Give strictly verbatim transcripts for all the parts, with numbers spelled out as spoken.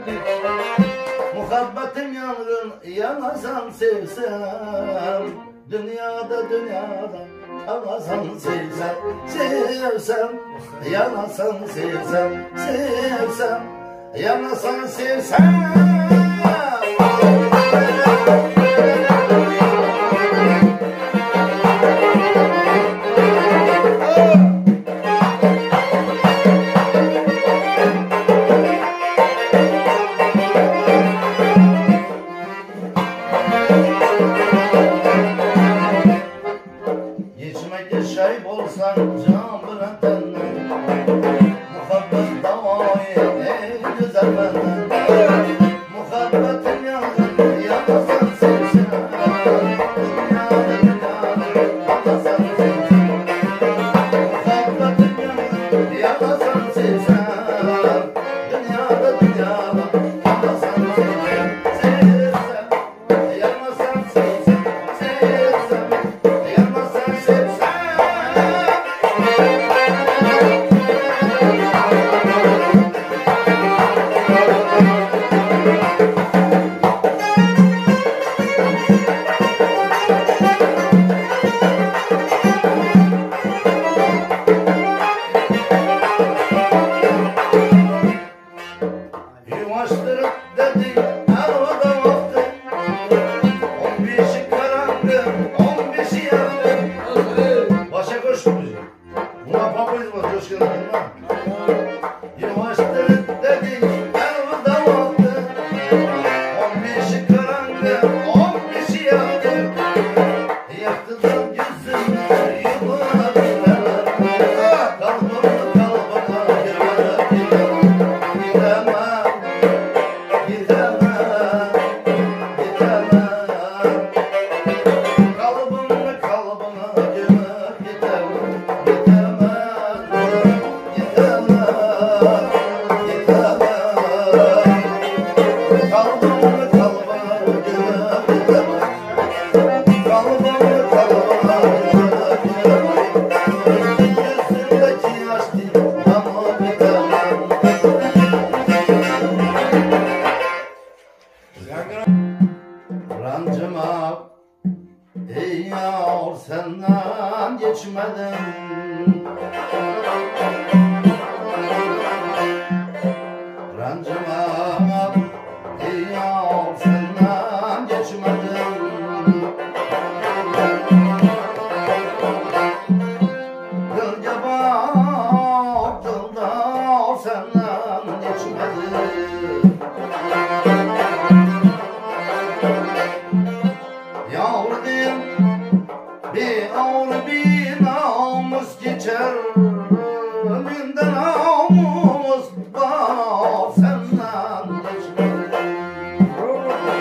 Muhabbetim yangın yanasam sevsem, dünyada dünyada yanasam sevsem, sevsem, yanasam sevsem, sevsem, yanasam sevsem. Geçmekte şahip olsan can bırakenden, muhabbet davayı ey güzel benden. Muhabbetin yangın yanasan sevsen, dünyada dünyada yanasan sevsen. Muhabbetin yangın yanasan sevsen, dünyada dünyada yanasan sevsen. Sevsem, yanasan sevsen, sevsem, yanasan sevsen. Yuvaştırıp dedi arvada vakti, on beşi karandı, on beşi yandı. Başa koş bu. Buna papayız var, hoş geldin lan. Yuvaştırıp dedi arvada vakti, on beşi karandı, on beşi yandı. Yaktılar gözümü yıllar, kalbimde kalbana yıllar, gidemem, gidemem, gidemem. Kalbimde kalbana yıllar, gidemem, gidemem, gidemem, gidemem. Kalbimde kalbana yıllar, gidemem. Kalbimde kalbana yıllar, gidemem. Gözümdeki yaş değil ama gidemem. Rancıma ey yar senden geçmedim. Rancıma ey yar senden geçmedim. Gölge baktım da senden geçmedim. Yavrum bir ağır bir namus geçer, önünden namus var senden geçmedi.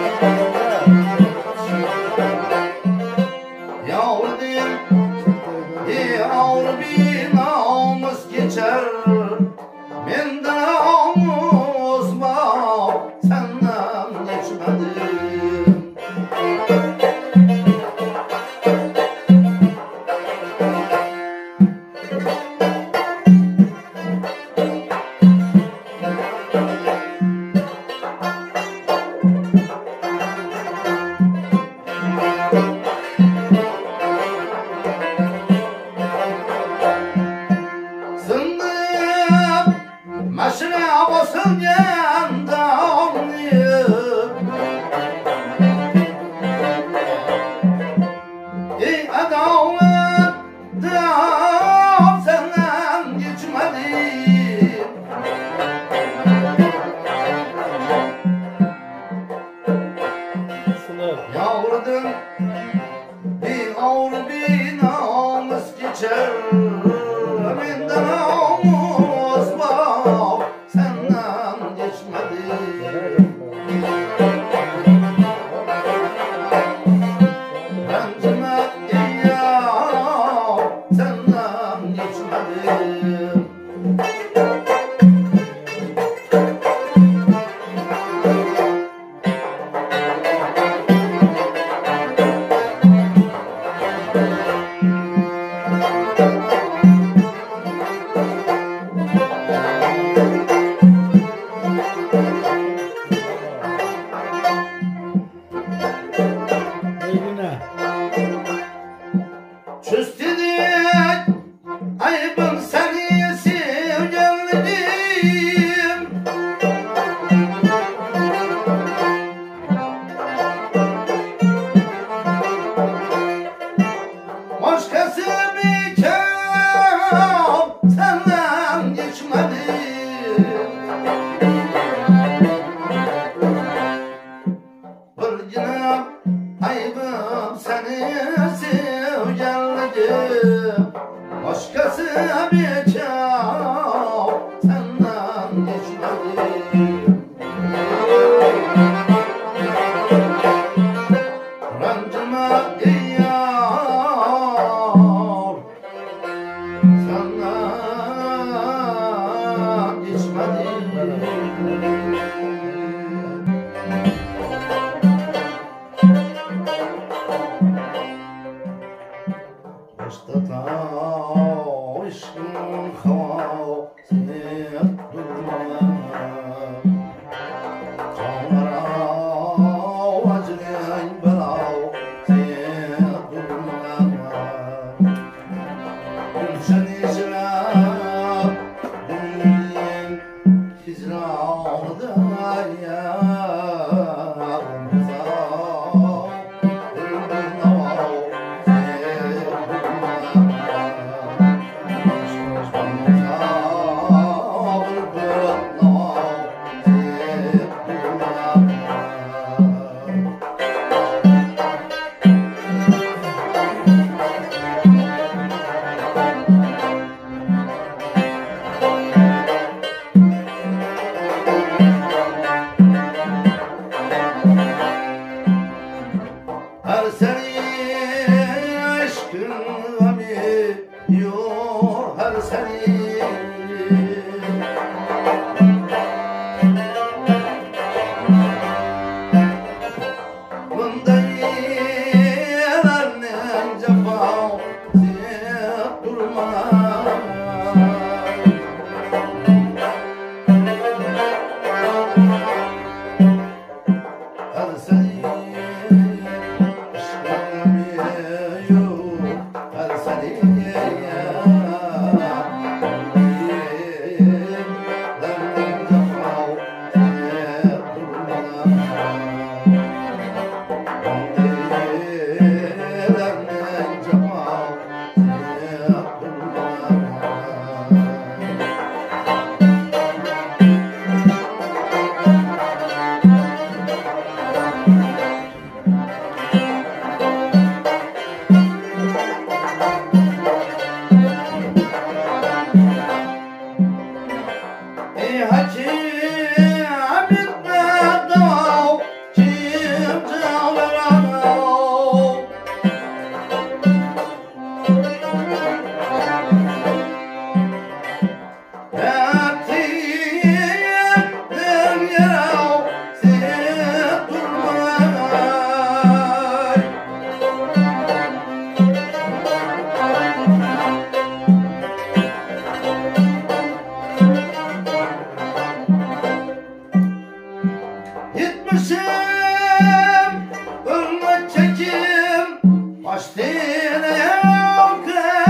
Her senin aşkın gami yok her senin. Bunda yeğenin cefa ziyet durmaz. Her senin gitmişim ölme çekim başlığına yok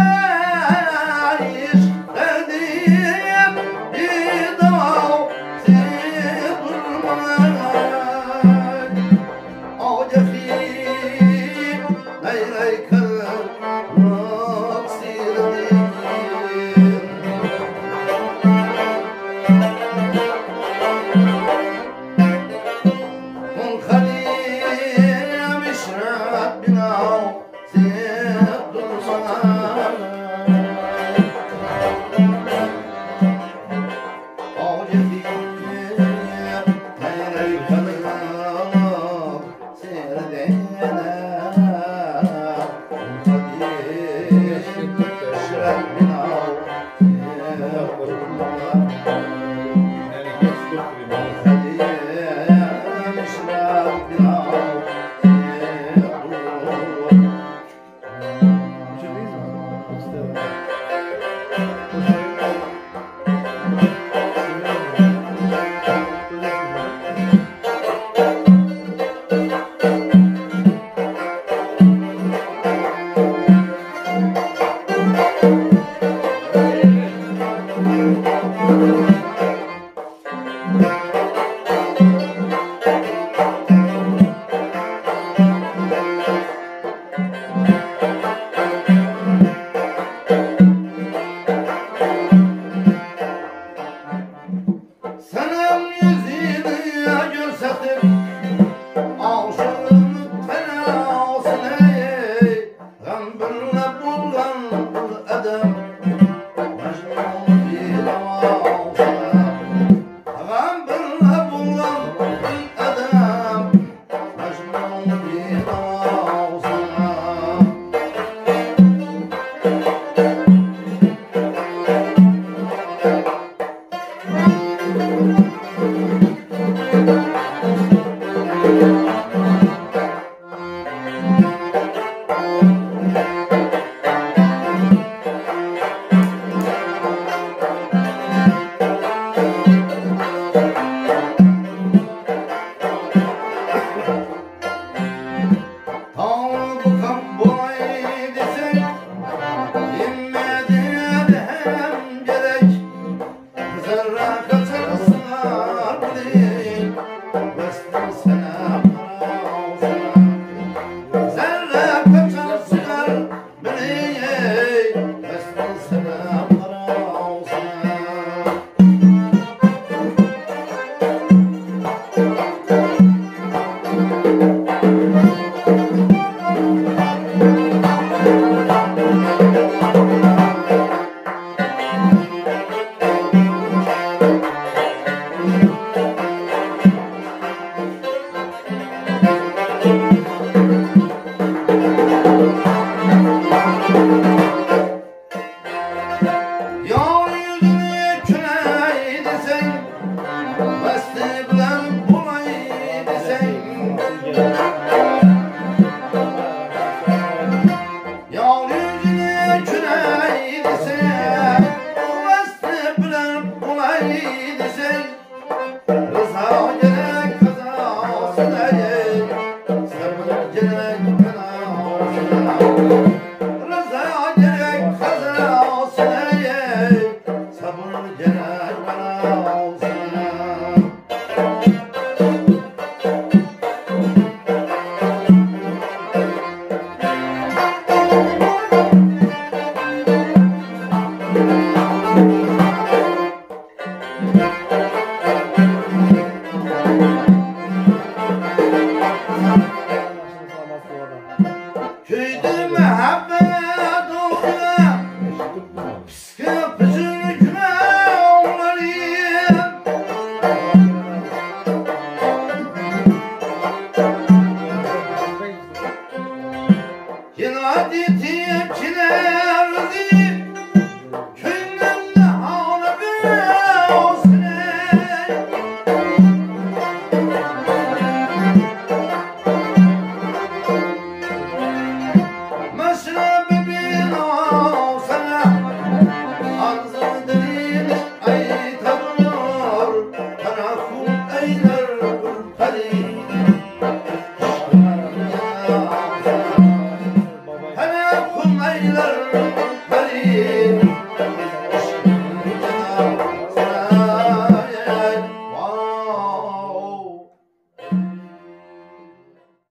iş verdiğim bir dal seni durmaz.